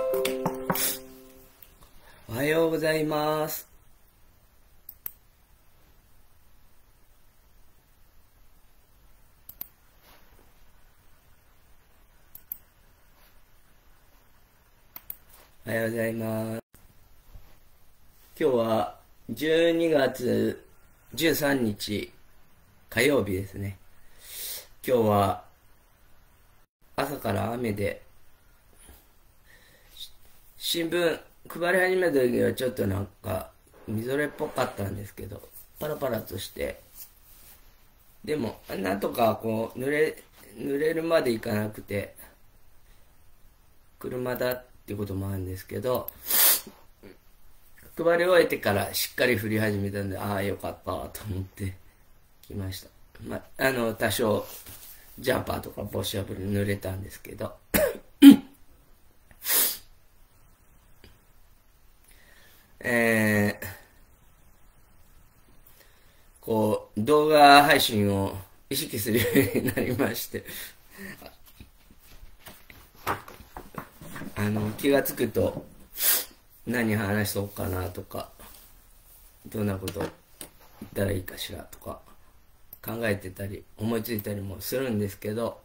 おはようございます。おはようございます。今日は12月13日火曜日ですね。今日は朝から雨で、新聞配り始めた時はちょっとなんかみぞれっぽかったんですけど、パラパラとして、でもなんとかこう濡れるまでいかなくて、車だっていうこともあるんですけど、配り終えてからしっかり降り始めたんで、ああよかったと思って来ました。多少ジャンパーとか帽子破り濡れたんですけどこう動画配信を意識するようになりまして、気がつくと何話そうかなとか、どんなこと言ったらいいかしらとか考えてたり思いついたりもするんですけど、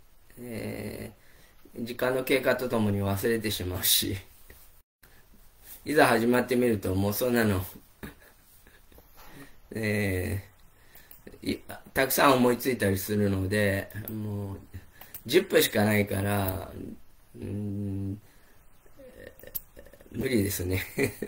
時間の経過とともに忘れてしまうし、いざ始まってみるともうそんなのたくさん思いついたりするので、もう10分しかないから、無理ですね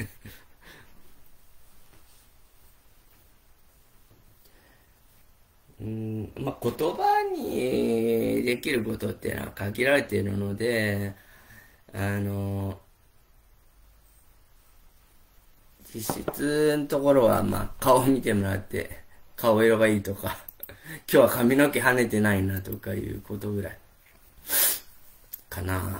言葉にできることっていうのは限られているので、実質のところは顔を見てもらって、顔色がいいとか今日は髪の毛跳ねてないなとかいうことぐらいかな。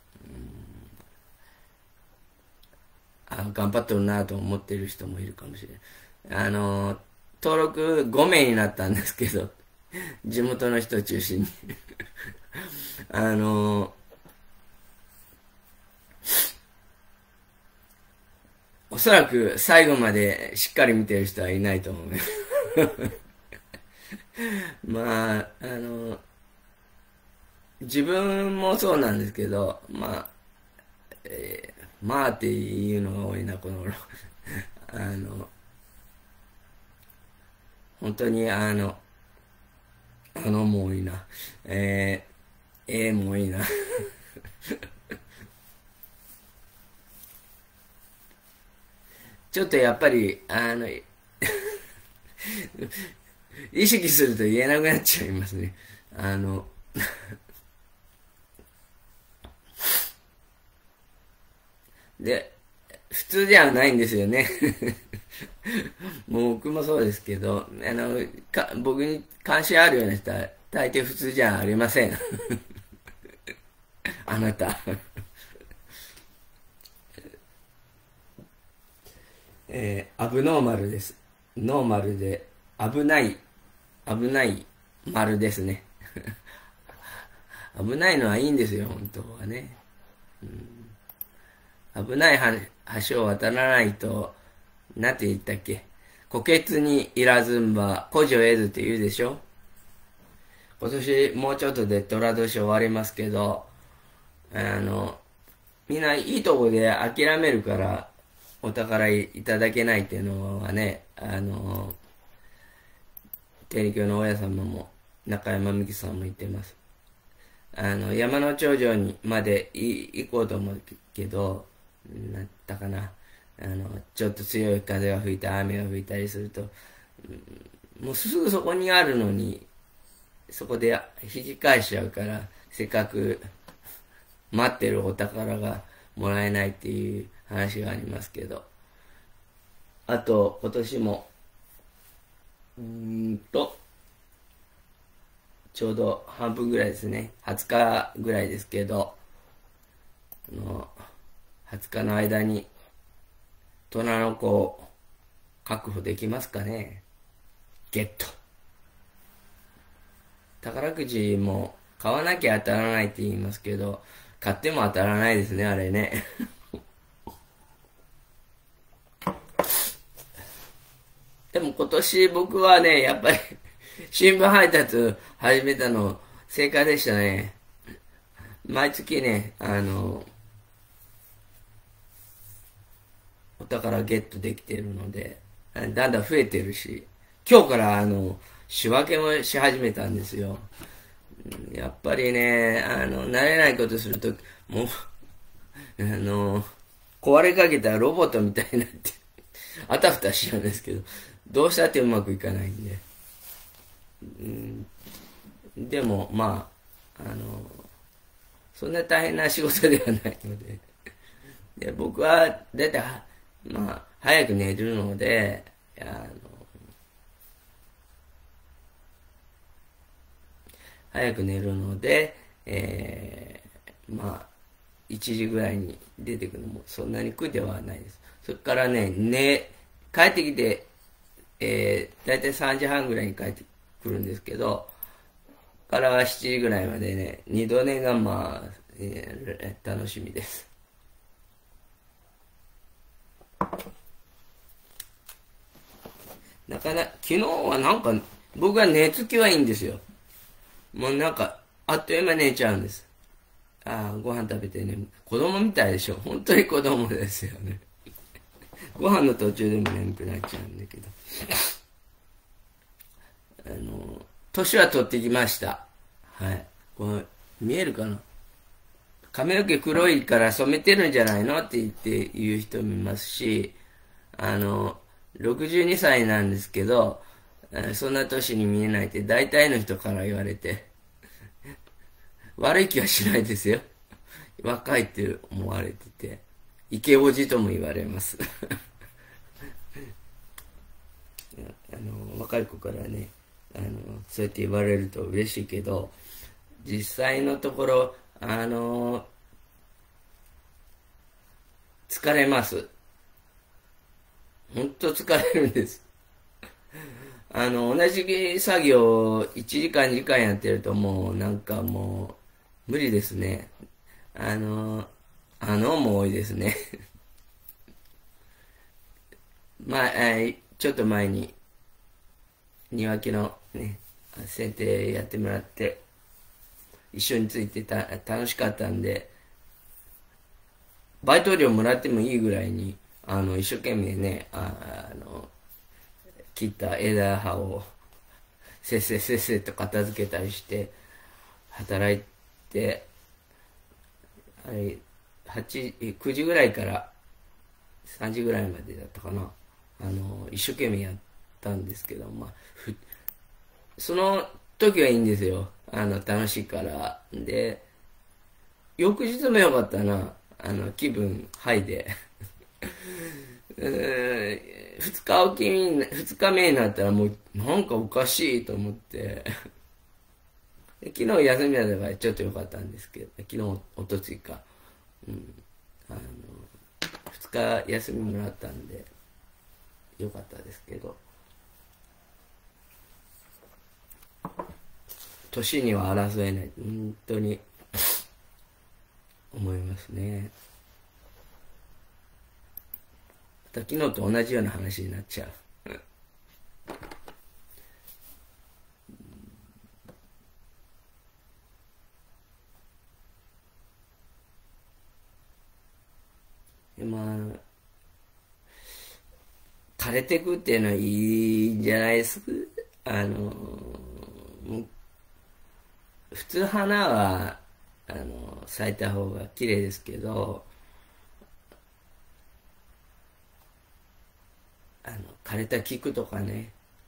頑張ってるなと思ってる人もいるかもしれない。登録5名になったんですけど、地元の人を中心におそらく最後までしっかり見てる人はいないと思う自分もそうなんですけど、っていうのが多いな、この頃本当にもう多いな。もういいなちょっとやっぱり、意識すると言えなくなっちゃいますね。で、普通ではないんですよねもう僕もそうですけど、僕に関心あるような人は大抵普通じゃありませんあなたアブノーマルです。ノーマルで危ない丸ですね危ないのはいいんですよ、本当はね。危ない橋を渡らないと、なんて言ったっけ、虎穴にいらずんば古事を得ずって言うでしょ。今年もうちょっとで寅年終わりますけど、みんないいとこで諦めるからお宝いただけないっていうのはね、天理教の親様も中山美紀さんも言ってます。山の頂上にまで行こうと思うけど、なんだかな、ちょっと強い風が吹いた雨が吹いたりすると、もうすぐそこにあるのに、そこで引き返しちゃうから、せっかく待ってるお宝がもらえないっていう話がありますけど、あと今年もちょうど半分ぐらいですね、20日ぐらいですけど、20日の間に大人の子を確保できますかね。ゲット。宝くじも買わなきゃ当たらないって言いますけど、 買っても当たらないですね、あれね。でも今年僕はね、やっぱり新聞配達始めたの正解でしたね。毎月ね、お宝ゲットできてるので、だんだん増えてるし、今日から仕分けもし始めたんですよ。やっぱりね、慣れないことすると、もう、壊れかけたロボットみたいになって、あたふたしちゃうんですけど、どうしたってうまくいかないんで。でも、まあ、そんな大変な仕事ではないので、で僕は、だいたい、まあ、早く寝るので、早く寝るので、まあ、1時ぐらいに出てくるのもそんなに苦ではないです。それからね、帰ってきて、だいたい3時半ぐらいに帰ってくるんですけど、から7時ぐらいまでね、二度寝がまあ、楽しみです。昨日はなんか、僕は寝つきはいいんですよ。もうなんか、あっという間に寝ちゃうんです。ああ、ご飯食べてね、子供みたいでしょ。本当に子供ですよね。ご飯の途中でも眠くなっちゃうんだけど。年は取ってきました。はい。これ、見えるかな？髪の毛黒いから染めてるんじゃないのって言う人もいますし、62歳なんですけど、そんな年に見えないって大体の人から言われて、悪い気はしないですよ。若いって思われてて、イケオジとも言われます。若い子からね、そうやって言われると嬉しいけど、実際のところ、疲れます。本当疲れるんです。同じ作業を1時間2時間やってるともうなんかもう無理ですね。も多いですね。まあ、ちょっと前に庭木のね、剪定やってもらって、一緒について楽しかったんで、バイト料もらってもいいぐらいに、一生懸命ね、切った枝葉を、せっせせっせと片付けたりして、働いて、あれ、9時ぐらいから3時ぐらいまでだったかな。一生懸命やったんですけど、まあ、その時はいいんですよ。楽しいから。で、翌日もよかったな。気分、ハイで。二日目になったらもう、なんかおかしいと思って、昨日休みだったからちょっとよかったんですけど、昨日、おとついか。うん。二日休みもらったんで、よかったですけど。年には争えない。本当に、思いますね。また昨日と同じような話になっちゃう。まあ、枯れてくっていうのはいいんじゃないですか。普通花は、咲いた方が綺麗ですけど、枯れた菊とかね、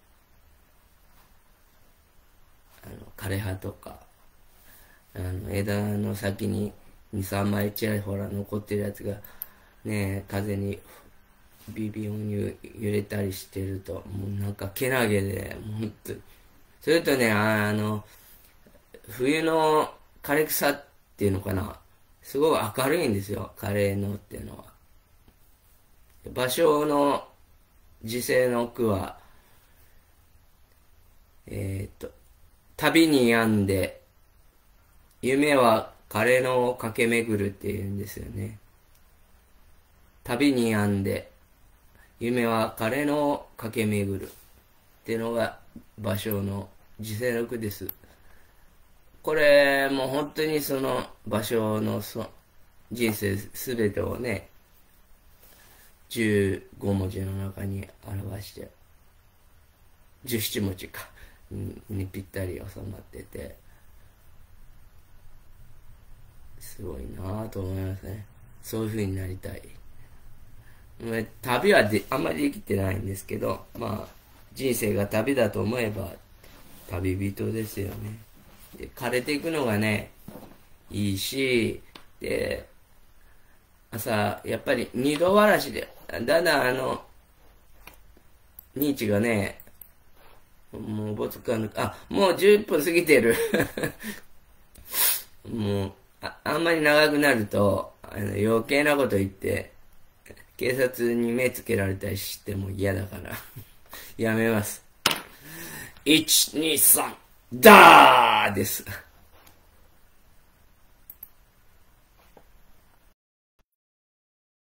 枯葉とか、枝の先に2、3枚ちらほら残ってるやつが、ね、風にビビヨンに揺れたりしてると、もうなんかけなげで、もうほんと、それとね、冬の枯れ草っていうのかな、すごい明るいんですよ、枯れのっていうのは。芭蕉の時世の句は、旅に病んで、夢は枯れ野を駆け巡るっていうんですよね。旅に病んで、夢は枯れ野を駆け巡るっていうのが芭蕉の自世録です。これもう本当にその芭蕉の人生すべてをね、15文字の中に表して、17文字か、にぴったり収まってて、すごいなぁと思いますね。そういう風になりたい。旅はあんまりできてないんですけど、まあ、人生が旅だと思えば、旅人ですよね。で、枯れていくのがね、いいし、で、朝、やっぱり二度わらしで、だんだん認知がね、もうぼつかぬ、もう10分過ぎてる。もう、あんまり長くなると、余計なこと言って、警察に目つけられたりしても嫌だから、やめます。1、2、3、ダーです。